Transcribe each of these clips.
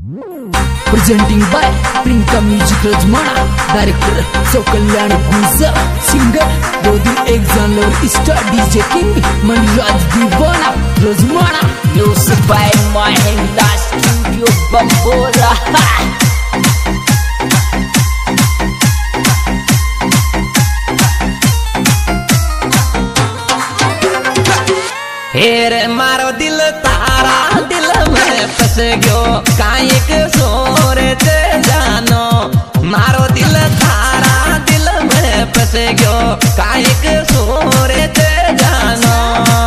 Presenting by Prinka Music Rajmana, Director So Kalyan Guza, Singer Dodi Exanler, Star DJ King Manraj Divana Rajmana, Music by Mahinda Studio Bambora. हेरे मारो दिल तारा दिल में फंस गयो कायक सोरे ते जानो मारो दिल तारा दिल में फंस गयो कायक सोरे ते जानो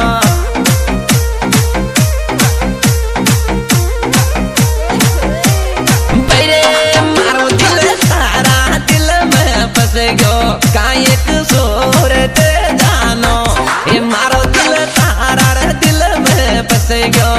बेरे मारो दिल तारा दिल में फंस गयो कायक सोरे ते जानो ये मारो दिल तारा दिल में फंस गयो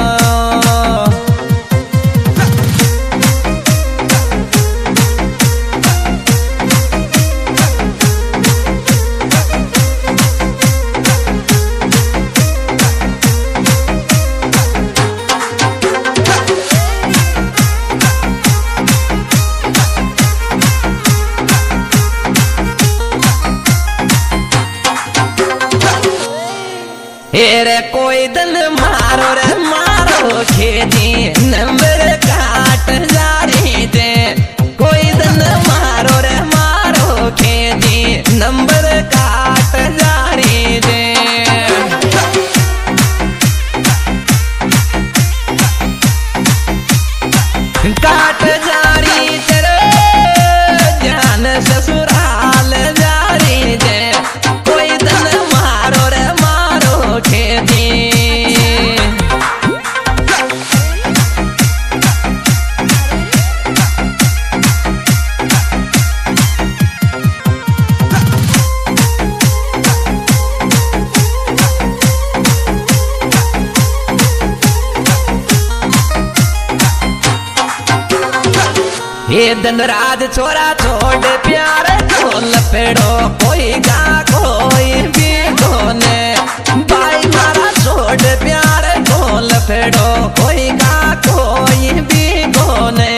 हेरे कोई दन मारो रे मारो खेती नंबर काट जा रही थे कोई दन मारो रे मारो खेती नंबर काट जा रही थे काट जा रही तेरे जान ससुराल जा रही थे कोई दन मारो रे खेती ये दिन रात छोरा छोड़ प्यार को लपेड़ो कोई गा कोई भी कोने भाई मारा छोड़ प्यार को लपेड़ो कोई गा कोई भी कोने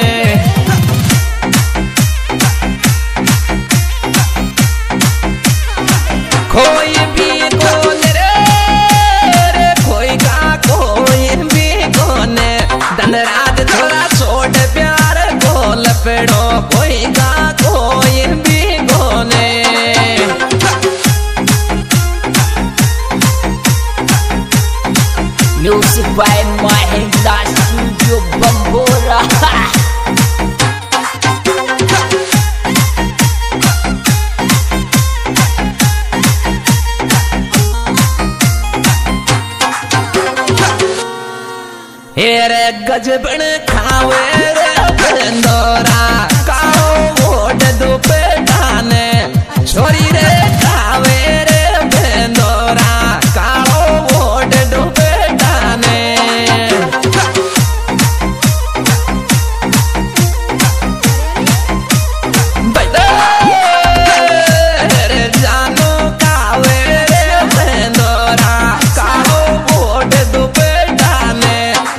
कोई भी कोने रे कोई गा कोई भी कोने दिन रात छोरा छोड़ प्यार को लपेड़ो कोई गा कोई भी कोने Music by Mahinda Studio Bambora. हेरे गजबन खावे रे बंदोरा काओ वोट दुपटाने छोरी रे खावे रे बंदोरा काओ वोट दुपटाने रे जानो कावे रे बंदोरा काओ वोट दुपटाने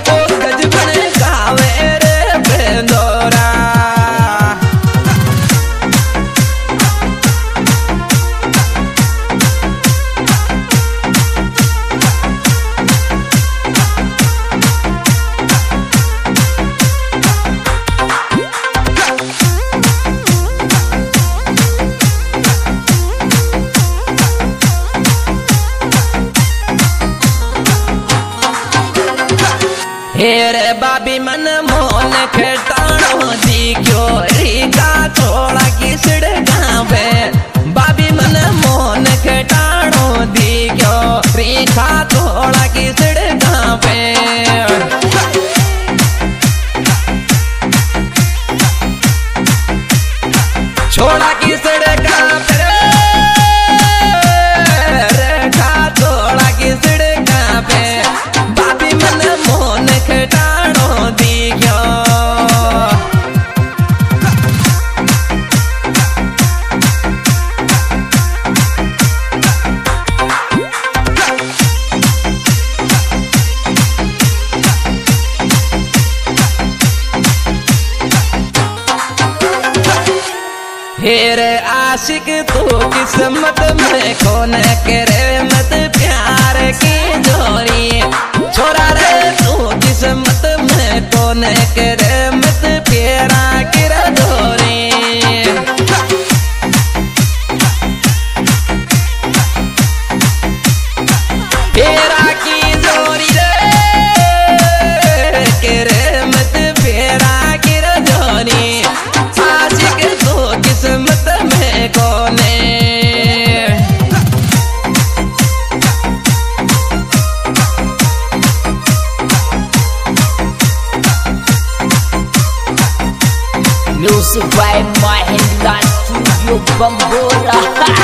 हेरे बाबी मन मोहन खेटाणो दिखो रीगा छोड़ा की सिड़गावे बाबी मन मोहन खेटाणो दिखो रीगा छोड़ा की सिड़गावे छोड़ा की सिड़गावे रेखा छोड़ा की सिड़गावे बाबी मन मोहन खेटाणो दिखो हेरे आशिक तू किस्मत में कौन करे मत प्यार की जोरी छोरा रे तू किस्मत में कौन करे मत प्यारा की जोरी प्यारा की जोरी रे करे मत प्यारा की जोरी आशिक तू किस्मत में कौन Music by Mahindra Studio Bambora.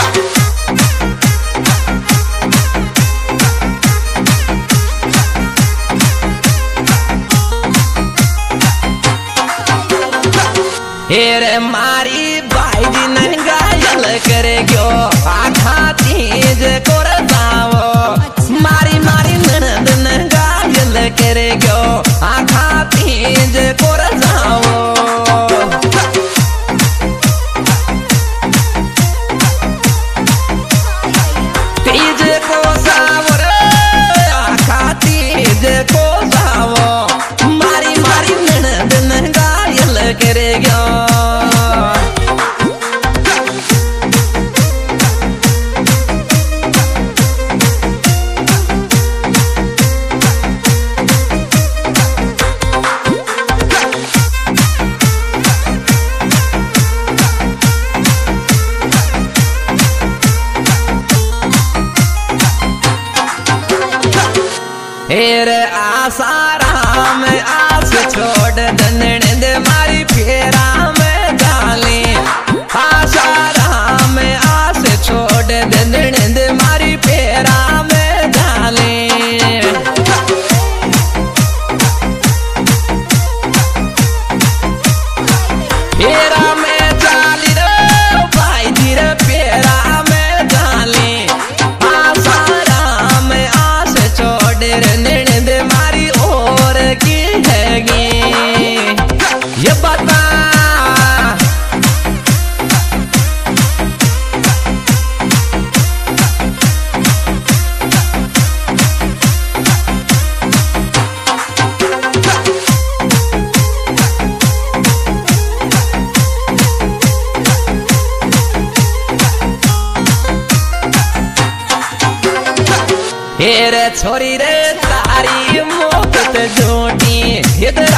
हेरे मारी भाई जी ने गायल करे क्यों आखा चीज को रजाओ मारी मारी ननद ने गायल करे क्यों आखा चीज को रजाओ तीज को सावर आखा तीज को सावो मारी मारी ननद ने गायल करे क्यों हेरे आसाराम आस छोड़ दंडने दे मारी फेरा में डाली आसाराम आस छोड़ दंडने दे मारी फेरा में डाली फेरा में डाली रे भाई जी रे फेरा में डाली आसाराम आस छोड़ दे मारी और की हैगी ये बता हेरे छोरी रे तारी मोहब्बत झूठी इधर